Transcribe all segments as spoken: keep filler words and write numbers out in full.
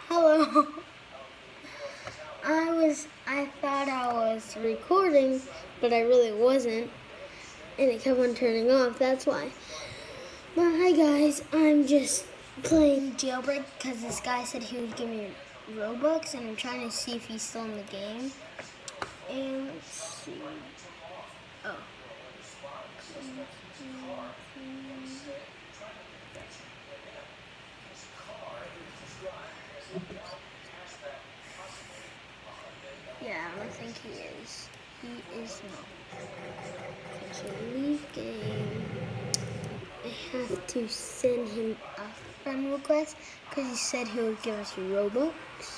Hello. I was, I thought I was recording, but I really wasn't. And it kept on turning off, that's why. But hi guys, I'm just playing Jailbreak because this guy said he would give me Robux, and I'm trying to see if he's still in the game. And let's see. Oh. Yeah, I don't think he is. He is not. Okay, so leave game. I have to send him a friend request because he said he would give us Robux.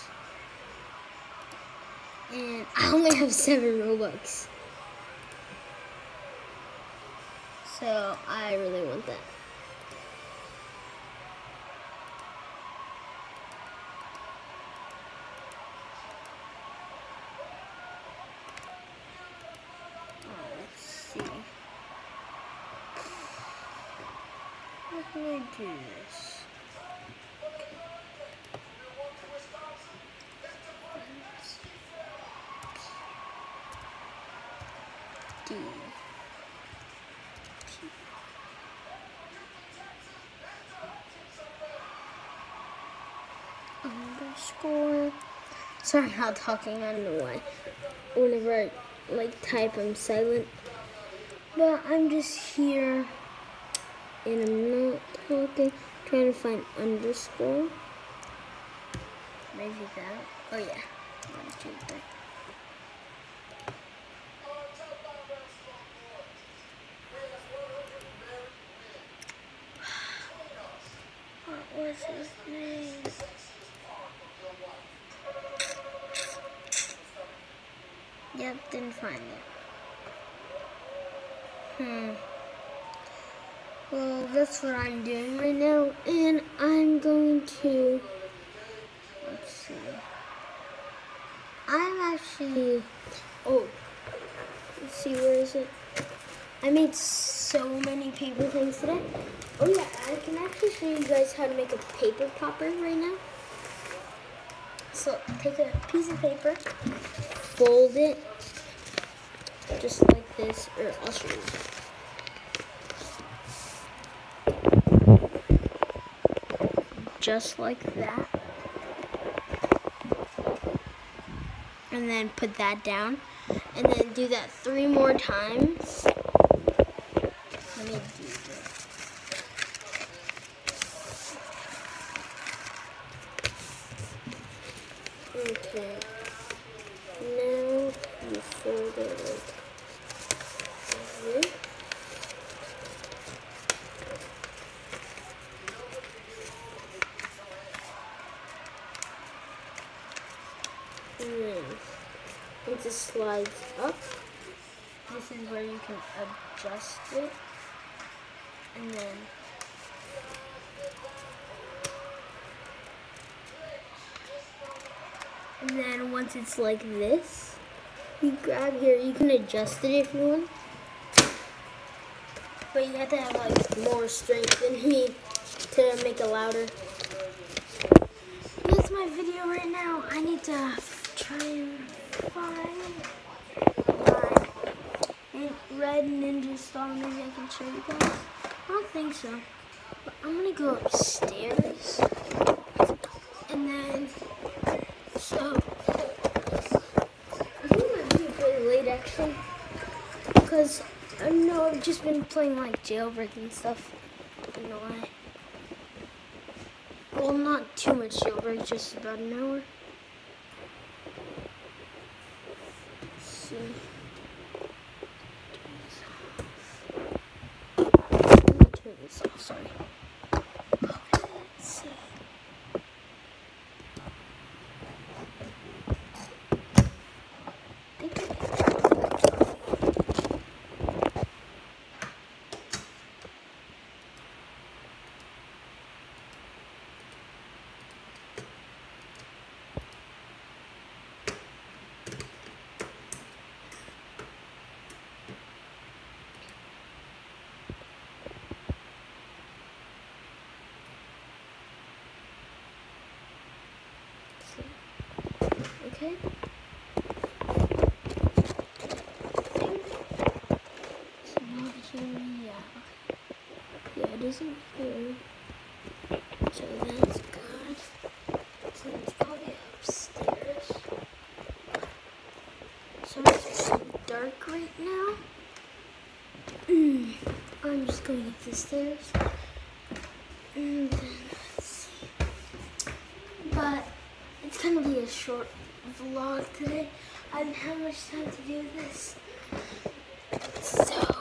And I only have seven Robux. So I really want that. Oh, let's see. How can I do this? D. Underscore. Sorry, I'm not talking. I don't know why. Whenever I like type, I'm silent. But I'm just here, and I'm not talking. Trying to find underscore. Maybe that. Oh yeah. One, two, three. What was his name? Yep, didn't find it. Hmm. Well, that's what I'm doing right now, and I'm going to, let's see. I'm actually, oh, let's see, where is it? I made so many paper things today. Oh yeah, I can actually show you guys how to make a paper popper right now. So take a piece of paper, fold it, just like this, or I'll show you. Just like that. And then put that down. And then do that three more times. Let me do this. Okay. Now you fold it like this. And then once it slides up, this is where you can adjust it. And then and then once it's like this, you grab here, you can adjust it if you want. But you have to have like more strength than me to make it louder. That's my video right now. I need to try and find my red ninja star. Maybe I can show you guys. I don't think so. But I'm gonna go upstairs. And then, so, I think my video pretty late actually. Because I know I've just been playing like Jailbreak and stuff. I don't know why. Well, not too much Jailbreak, just about an hour. Let's see. Let me turn this off, sorry. Okay, let's see. Okay. It's not here. Yeah. Yeah, it isn't here. So that's good. So let's go upstairs. So it's dark right now. I'm just going up the stairs. And then let's see. But it's gonna be a short vlog today. I didn't have much time to do this. So